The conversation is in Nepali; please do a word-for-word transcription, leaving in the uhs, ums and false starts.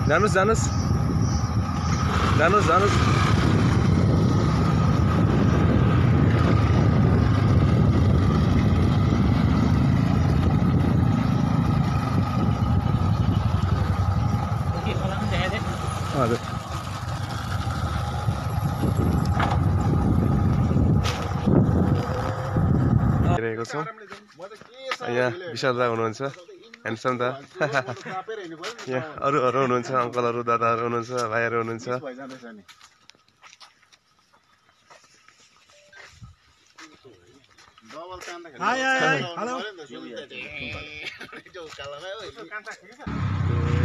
जानुस् जानुस् जानुस् जानुस् हजुर हेरेको छौँ यहाँ विशाल दा हुनुहुन्छ ह्यान्डसम दा यहाँ अरूहरू हुनुहुन्छ अङ्कलहरू दादाहरू हुनुहुन्छ भाइहरू हुनुहुन्छ हेलो